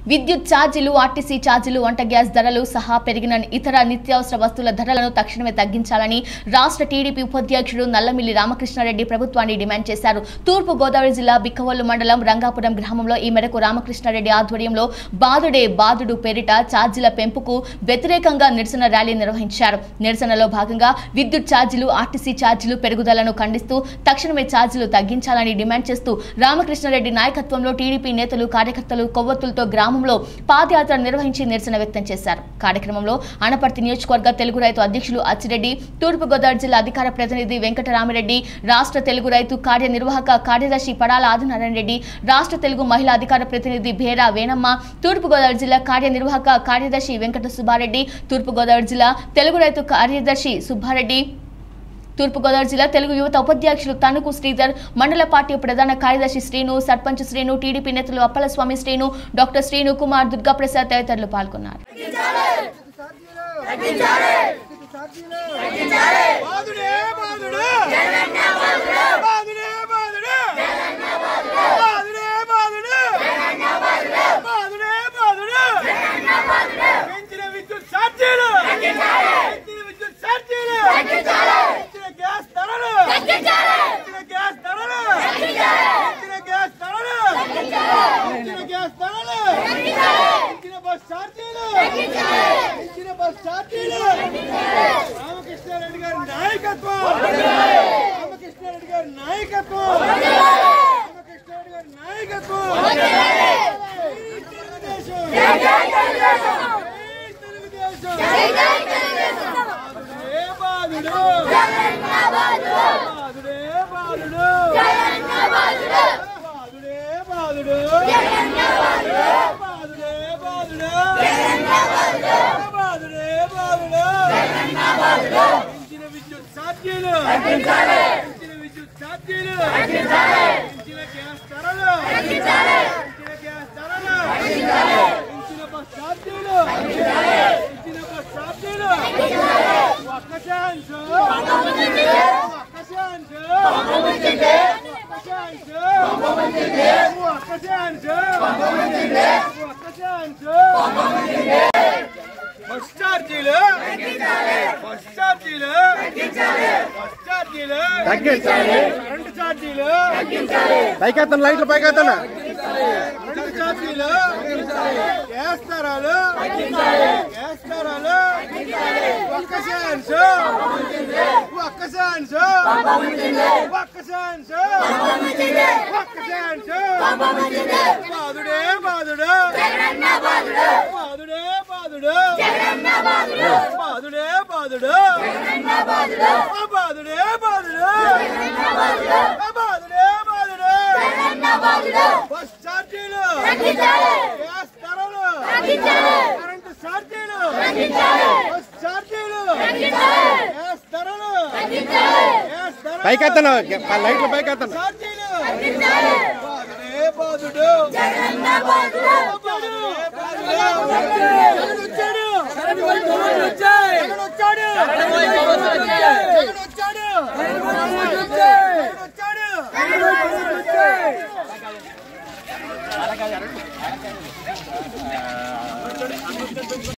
విద్యుత్ ఛార్జీలు, ఆర్టీసీ ఛార్జీలు, వంట గ్యాస్ ధరలు సహా పెరిగిన ఇతర నిత్యావసర వస్తువుల ధరలను తక్షణమే తగ్గించాలని రాష్ట్ర టీడీపీ ఉపాధ్యక్షుడు నల్లమిల్లి రామకృష్ణారెడ్డి ప్రభుత్వాన్ని డిమాండ్ చేశారు. తూర్పు గోదావరి జిల్లా బిక్కవోలు మండలం రంగాపురం గ్రామంలో ఈ మేరకు రామకృష్ణారెడ్డి ఆధ్వర్యంలో బాదుడే బాదుడు పేరిట ఛార్జీల పెంపుకు వ్యతిరేకంగా నిరసన ర్యాలీ నిర్వహించారు. నిరసనలో భాగంగా విద్యుత్ ఛార్జీలు, ఆర్టీసీ ఛార్జీలు పెరుగుదలను ఖండిస్తూ తక్షణమే ఛార్జీలు తగ్గించాలని డిమాండ్ చేస్తూ రామకృష్ణారెడ్డి నాయకత్వంలో టీడీపీ నేతలు, కార్యకర్తలు కొవ్వొత్తులతో గ్రామంలో పాదయాత్ర నిర్వహించి నిరసన వ్యక్తం చేశారు. కార్యక్రమంలో అనపర్తి నియోజకవర్గ తెలుగు రైతు అధ్యక్షులు అచ్చిరెడ్డి, తూర్పు గోదావరి జిల్లా అధికార ప్రతినిధి వెంకటరామిరెడ్డి, రాష్ట్ర తెలుగు రైతు కార్యనిర్వాహక కార్యదర్శి పడాల ఆదినారాయణ రెడ్డి, రాష్ట్ర తెలుగు మహిళా అధికార ప్రతినిధి భేరా వేణమ్మ, తూర్పు గోదావరి జిల్లా కార్యనిర్వాహక కార్యదర్శి వెంకట సుబ్బారెడ్డి, తూర్పు గోదావరి జిల్లా తెలుగు రైతు కార్యదర్శి సుబ్బారెడ్డి, తూర్పు గోదావరి జిల్లా తెలుగు యువత ఉపాధ్యక్షులు తణుకు శ్రీధర్, మండల పార్టీ ప్రధాన కార్యదర్శి శ్రీను, సర్పంచ్ శ్రీను, టీడీపీ నేతలు అప్పలస్వామి శ్రీను, డాక్టర్ శ్రీను కుమార్, దుర్గాప్రసాద్ తదితరులు పాల్గొన్నారు. రామకృష్ణారెడ్డి గారి నాయకత్వం, రామకృష్ణారెడ్డి గారి నాయకత్వం, రామకృష్ణారెడ్డి గారి నాయకత్వం. విద్యుత్ ఛార్జీలు, విద్యుత్ ఛార్జీలు, గ్యాస్ ధరలు, గ్యాస్ ధరలు, బస్ ఛార్జీలు, బస్ ఛార్జీలు, ఒక్క ఛాన్స్, ఒక్క ఛాన్స్, ఒక్క ఛాన్స్, ఒక్క ఛాన్స్. బస్ ఛార్జీలు, బస్ ఛార్జీలు, బస్ ఛార్జీలు తగ్గించాలి, కరెంటు ఛార్జీలు తగ్గించాలి, పైకెత్తండి, లైట్లు పైకెత్తండి, కరెంటు ఛార్జీలు, గ్యాస్ ధరలు, గ్యాస్ ధరలు, ఒక్క ఛాన్స్, ఒక్క ఛాన్స్, ఒక్క ఛాన్స్, ఒక్క ఛాన్స్. బాదుడే బాదుడు, బాదుడే బాదుడు, బాదుడే బాదుడు, బాదుడే బాదుడు, బాదుడే బాదుడు. బస్ ఛార్జీలు, గ్యాస్ ధరలు, కరెంటు ఛార్జీలు, బస్ ఛార్జీలు, గ్యాస్ ధరలు, పైకెత్తండి, లైట్లు పైకెత్తండి. ఛార్జీలు, బాదుడే బాదుడు, వచ్చాడు.